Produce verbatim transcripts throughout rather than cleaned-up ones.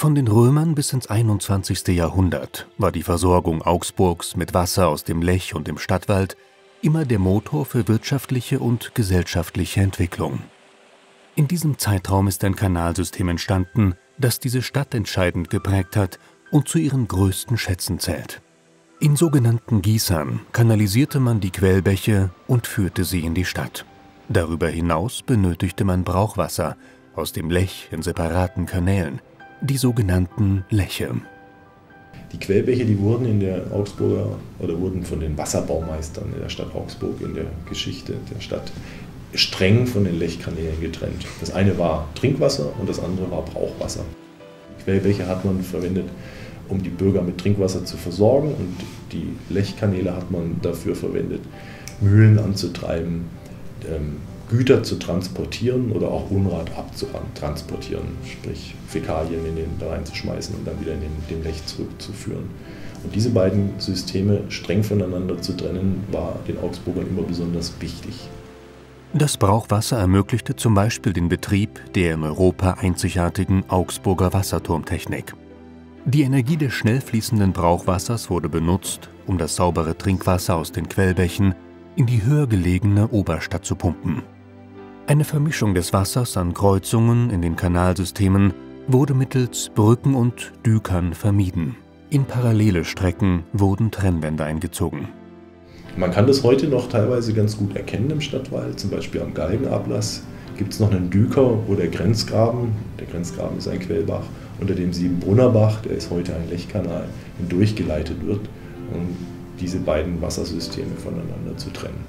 Von den Römern bis ins einundzwanzigste Jahrhundert war die Versorgung Augsburgs mit Wasser aus dem Lech und dem Stadtwald immer der Motor für wirtschaftliche und gesellschaftliche Entwicklung. In diesem Zeitraum ist ein Kanalsystem entstanden, das diese Stadt entscheidend geprägt hat und zu ihren größten Schätzen zählt. In sogenannten Gießern kanalisierte man die Quellbäche und führte sie in die Stadt. Darüber hinaus benötigte man Brauchwasser aus dem Lech in separaten Kanälen, die sogenannten Leche. Die Quellbäche, die wurden in der Augsburger oder wurden von den Wasserbaumeistern in der Stadt Augsburg in der Geschichte der Stadt streng von den Lechkanälen getrennt. Das eine war Trinkwasser und das andere war Brauchwasser. Die Quellbäche hat man verwendet, um die Bürger mit Trinkwasser zu versorgen, und die Lechkanäle hat man dafür verwendet, Mühlen anzutreiben, ähm, Güter zu transportieren oder auch Unrat abzutransportieren, sprich Fäkalien in den da reinzuschmeißen und dann wieder in den, den Lech zurückzuführen. Und diese beiden Systeme streng voneinander zu trennen, war den Augsburgern immer besonders wichtig. Das Brauchwasser ermöglichte zum Beispiel den Betrieb der in Europa einzigartigen Augsburger Wasserturmtechnik. Die Energie des schnell fließenden Brauchwassers wurde benutzt, um das saubere Trinkwasser aus den Quellbächen in die höher gelegene Oberstadt zu pumpen. Eine Vermischung des Wassers an Kreuzungen in den Kanalsystemen wurde mittels Brücken und Dükern vermieden. In parallele Strecken wurden Trennwände eingezogen. Man kann das heute noch teilweise ganz gut erkennen im Stadtwald, zum Beispiel am Galgenablass gibt es noch einen Düker, wo der Grenzgraben, der Grenzgraben ist ein Quellbach, unter dem Siebenbrunnerbach, der ist heute ein Lechkanal, hindurchgeleitet wird, um diese beiden Wassersysteme voneinander zu trennen.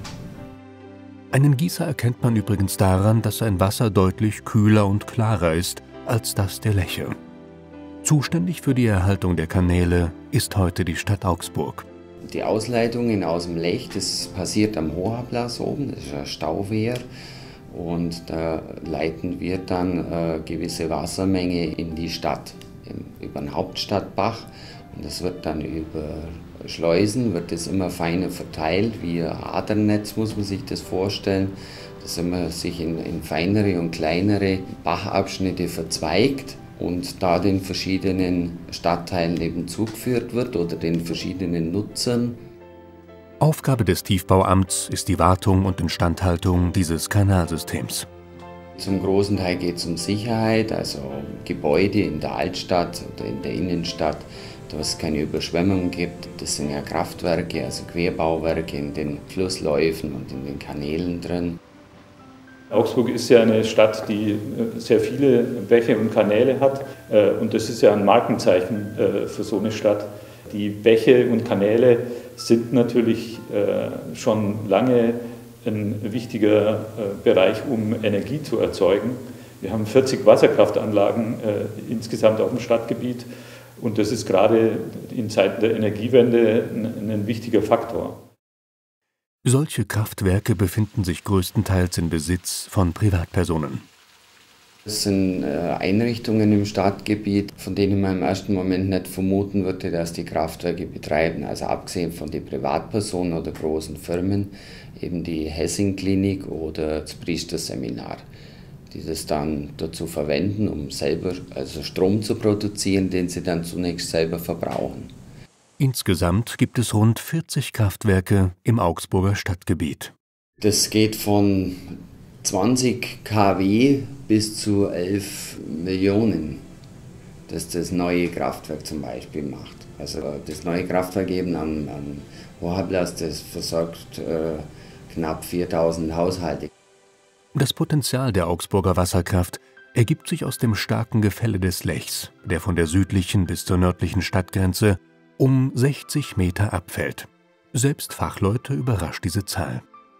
Einen Gießer erkennt man übrigens daran, dass sein Wasser deutlich kühler und klarer ist als das der Leche. Zuständig für die Erhaltung der Kanäle ist heute die Stadt Augsburg. Die Ausleitungen aus dem Lech, das passiert am Hohablass oben, das ist ein Stauwehr. Und da leiten wir dann eine gewisse Wassermenge in die Stadt, über den Hauptstadtbach. Und das wird dann über Schleusen, wird das immer feiner verteilt, wie ein Adernetz muss man sich das vorstellen, dass immer sich in, in feinere und kleinere Bachabschnitte verzweigt und da den verschiedenen Stadtteilen eben zugeführt wird oder den verschiedenen Nutzern. Aufgabe des Tiefbauamts ist die Wartung und Instandhaltung dieses Kanalsystems. Zum großen Teil geht es um Sicherheit, also Gebäude in der Altstadt oder in der Innenstadt, dass es keine Überschwemmungen gibt. Das sind ja Kraftwerke, also Querbauwerke in den Flussläufen und in den Kanälen drin. Augsburg ist ja eine Stadt, die sehr viele Bäche und Kanäle hat, und das ist ja ein Markenzeichen für so eine Stadt. Die Bäche und Kanäle sind natürlich schon lange ein wichtiger Bereich, um Energie zu erzeugen. Wir haben vierzig Wasserkraftanlagen insgesamt auf dem Stadtgebiet, und das ist gerade in Zeiten der Energiewende ein, ein wichtiger Faktor. Solche Kraftwerke befinden sich größtenteils in Besitz von Privatpersonen. Das sind Einrichtungen im Stadtgebiet, von denen man im ersten Moment nicht vermuten würde, dass die Kraftwerke betreiben. Also abgesehen von den Privatpersonen oder großen Firmen, eben die Hessing-Klinik oder das Priesterseminar, die das dann dazu verwenden, um selber also Strom zu produzieren, den sie dann zunächst selber verbrauchen. Insgesamt gibt es rund vierzig Kraftwerke im Augsburger Stadtgebiet. Das geht von zwanzig Kilowatt bis zu elf Millionen, das das neue Kraftwerk zum Beispiel macht. Also das neue Kraftwerk eben am, am Hohablass, das versorgt äh, knapp viertausend Haushalte. Das Potenzial der Augsburger Wasserkraft ergibt sich aus dem starken Gefälle des Lechs, der von der südlichen bis zur nördlichen Stadtgrenze um sechzig Meter abfällt. Selbst Fachleute überrascht diese Zahl.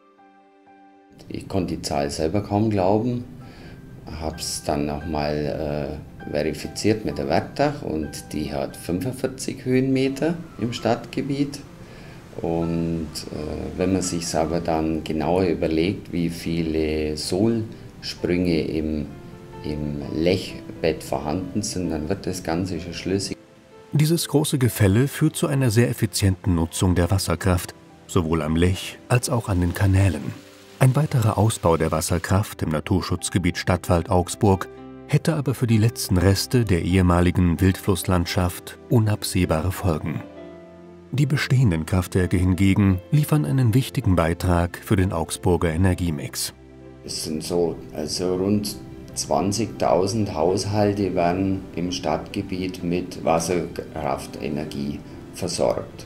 Ich konnte die Zahl selber kaum glauben, habe es dann nochmal äh, verifiziert mit der Werkdach, und die hat fünfundvierzig Höhenmeter im Stadtgebiet. Und äh, wenn man sich aber dann genauer überlegt, wie viele Sohlsprünge im, im Lechbett vorhanden sind, dann wird das Ganze schon schlüssig. Dieses große Gefälle führt zu einer sehr effizienten Nutzung der Wasserkraft, sowohl am Lech als auch an den Kanälen. Ein weiterer Ausbau der Wasserkraft im Naturschutzgebiet Stadtwald Augsburg hätte aber für die letzten Reste der ehemaligen Wildflusslandschaft unabsehbare Folgen. Die bestehenden Kraftwerke hingegen liefern einen wichtigen Beitrag für den Augsburger Energiemix. Es sind so also rund zwanzigtausend Haushalte werden im Stadtgebiet mit Wasserkraftenergie versorgt.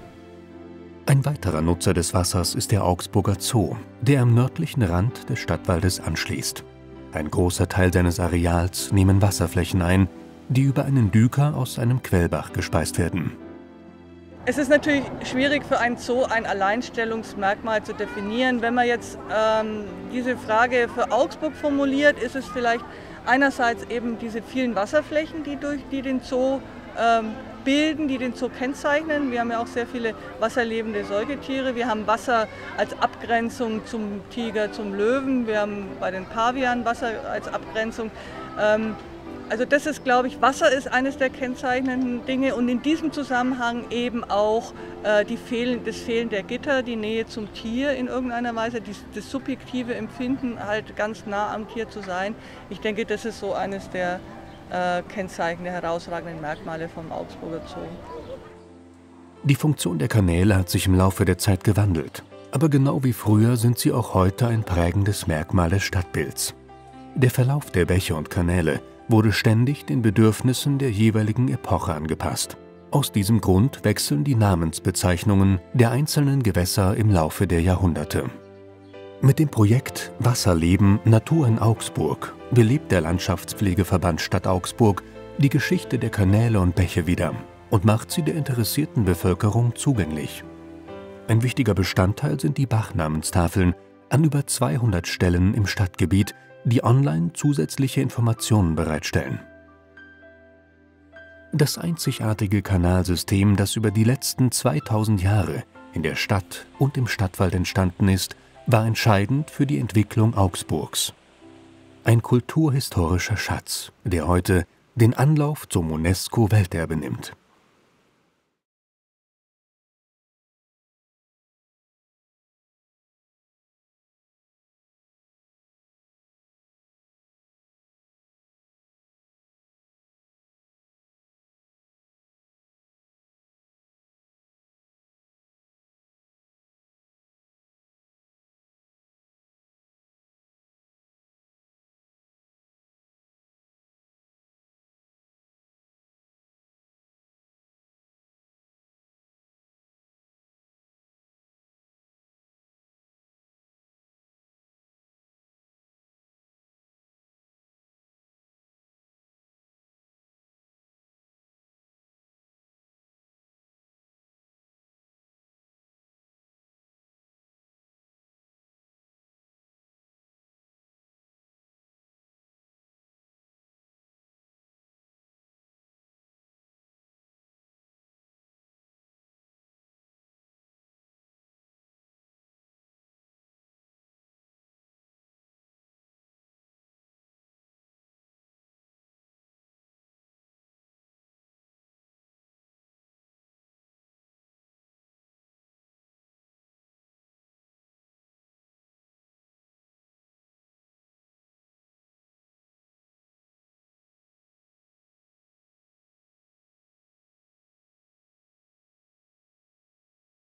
Ein weiterer Nutzer des Wassers ist der Augsburger Zoo, der am nördlichen Rand des Stadtwaldes anschließt. Ein großer Teil seines Areals nehmen Wasserflächen ein, die über einen Düker aus einem Quellbach gespeist werden. Es ist natürlich schwierig für einen Zoo ein Alleinstellungsmerkmal zu definieren. Wenn man jetzt ähm, diese Frage für Augsburg formuliert, ist es vielleicht einerseits eben diese vielen Wasserflächen, die, durch, die den Zoo ähm, bilden, die den Zoo kennzeichnen. Wir haben ja auch sehr viele wasserlebende Säugetiere. Wir haben Wasser als Abgrenzung zum Tiger, zum Löwen. Wir haben bei den Pavianen Wasser als Abgrenzung. Ähm, Also das ist, glaube ich, Wasser ist eines der kennzeichnenden Dinge und in diesem Zusammenhang eben auch äh, die Fehlen, das Fehlen der Gitter, die Nähe zum Tier in irgendeiner Weise, die, das subjektive Empfinden, halt ganz nah am Tier zu sein. Ich denke, das ist so eines der äh, kennzeichnenden, herausragenden Merkmale vom Augsburger Zoo. Die Funktion der Kanäle hat sich im Laufe der Zeit gewandelt, aber genau wie früher sind sie auch heute ein prägendes Merkmal des Stadtbilds. Der Verlauf der Bäche und Kanäle wurde ständig den Bedürfnissen der jeweiligen Epoche angepasst. Aus diesem Grund wechseln die Namensbezeichnungen der einzelnen Gewässer im Laufe der Jahrhunderte. Mit dem Projekt Wasserleben – Natur in Augsburg belebt der Landschaftspflegeverband Stadt Augsburg die Geschichte der Kanäle und Bäche wieder und macht sie der interessierten Bevölkerung zugänglich. Ein wichtiger Bestandteil sind die Bachnamenstafeln an über zweihundert Stellen im Stadtgebiet, die online zusätzliche Informationen bereitstellen. Das einzigartige Kanalsystem, das über die letzten zweitausend Jahre in der Stadt und im Stadtwald entstanden ist, war entscheidend für die Entwicklung Augsburgs. Ein kulturhistorischer Schatz, der heute den Anlauf zum UNESCO-Welterbe nimmt.